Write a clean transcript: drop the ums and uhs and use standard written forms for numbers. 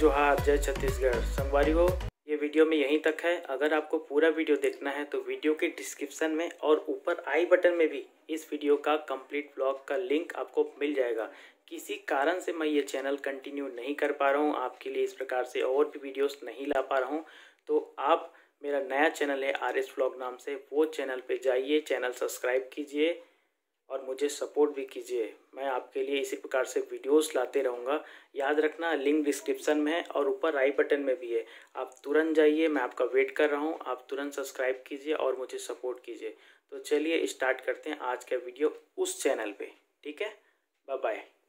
जोहार, जय छत्तीसगढ़। संगवारी हो, ये वीडियो में यहीं तक है। अगर आपको पूरा वीडियो देखना है तो वीडियो के डिस्क्रिप्शन में और ऊपर आई बटन में भी इस वीडियो का कंप्लीट व्लॉग का लिंक आपको मिल जाएगा। किसी कारण से मैं ये चैनल कंटिन्यू नहीं कर पा रहा हूँ, आपके लिए इस प्रकार से और भी वीडियोस नहीं ला पा रहा हूँ, तो आप मेरा नया चैनल है RS व्लॉग नाम से, वो चैनल पे जाइए, चैनल सब्सक्राइब कीजिए और मुझे सपोर्ट भी कीजिए। मैं आपके लिए इसी प्रकार से वीडियोस लाते रहूँगा। याद रखना, लिंक डिस्क्रिप्शन में है और ऊपर आई बटन में भी है। आप तुरंत जाइए, मैं आपका वेट कर रहा हूँ। आप तुरंत सब्सक्राइब कीजिए और मुझे सपोर्ट कीजिए। तो चलिए स्टार्ट करते हैं आज का वीडियो उस चैनल पे। ठीक है, बाय बाय।